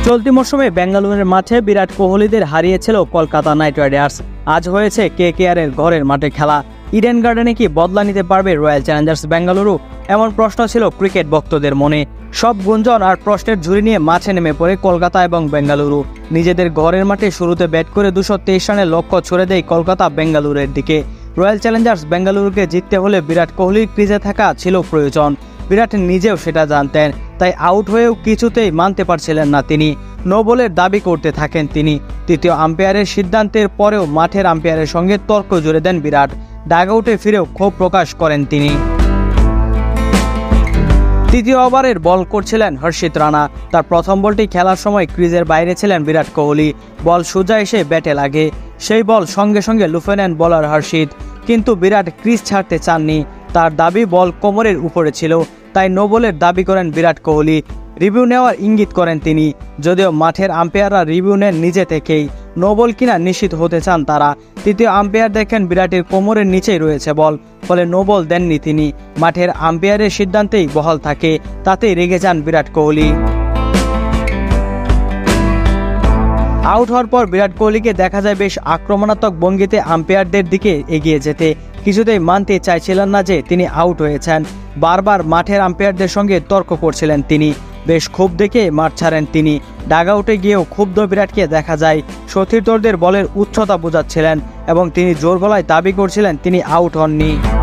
চলতি মৌসুমে বেঙ্গালুরুর মাঠে বিরাট কোহলিদের হারিয়েছিল কলকাতা নাইট রাইডার্স। আজ হয়েছে কেকেআরের ঘরের মাঠে খেলা। ইডেন গার্ডেনে কি বদলা নিতে পারবে রয়্যাল চ্যালেঞ্জার্স বেঙ্গালুরু? এমন প্রশ্ন ছিল ক্রিকেট ভক্তদের মনে। সব গুঞ্জন আর প্রশ্নের ঝুড়ি নিয়ে মাঠে নেমে পড়ে কলকাতা এবং বেঙ্গালুরু। নিজেদের ঘরের মাঠে শুরুতে ব্যাট করে 223 রানের লক্ষ্য ছুড়ে দেয় কলকাতা বেঙ্গালুরুর দিকে। রয়্যাল চ্যালেঞ্জার্স বেঙ্গালুরুকে জিততে হলে বিরাট কোহলির ক্রিজে থাকা ছিল প্রয়োজন। বিরাট নিজেও সেটা জানতেন, তাই আউট হয়েও কিছুতেই মানতে পারছিলেন না তিনি। নো বলের দাবি করতে থাকেন তিনি। তৃতীয় আম্পায়ারের সিদ্ধান্তের পরেও মাঠের আম্পায়ারের সঙ্গে তর্ক জুড়ে দেন বিরাট। ডাগআউটে ফিরেও ক্ষোভ প্রকাশ করেন তিনি। তৃতীয় ওভারের বল করছিলেন হর্ষিত রানা। তার প্রথম বলটি খেলার সময় ক্রিজের বাইরে ছিলেন বিরাট কোহলি। বল সোজা এসে ব্যাটে লাগে। সেই বল সঙ্গে সঙ্গে লুফে নেন বোলার হর্ষিত, কিন্তু বিরাট ক্রিজ ছাড়তে চাননি। তার দাবি বল কোমরের উপরে ছিল, তাই নো বলের দাবি করেন বিরাট কোহলি। রিভিউ নেওয়ার ইঙ্গিত করেন তিনি, যদিও মাঠের আম্পায়াররা রিভিউ নেন নিজে থেকেই। নো বল কিনা নিশ্চিত হতে চান তারা। তৃতীয় আম্পায়ার দেখেন বিরাটের কোমরের নিচেই রয়েছে বল, ফলে নো বল দেননি তিনি। মাঠের আম্পায়ারের সিদ্ধান্তেই বহাল থাকে, তাতেই রেগে যান বিরাট কোহলি। আউট হওয়ার পর বিরাট কোহলিকে দেখা যায় বেশ আক্রমণাত্মক ভঙ্গিতে আম্পায়ারদের দিকে এগিয়ে যেতে। কিছুতেই মানতে চাইছিলেন না যে তিনি আউট হয়েছেন। বারবার মাঠের আম্পায়ারদের সঙ্গে তর্ক করছিলেন তিনি। বেশ ক্ষোভ দেখে মাঠ ছাড়েন তিনি। ডাগআউটে গিয়েও ক্ষুব্ধ বিরাটকে দেখা যায়। সতীর্থদের বলের উচ্চতা বোঝাচ্ছিলেন এবং তিনি জোর গলায় দাবি করছিলেন তিনি আউট হননি।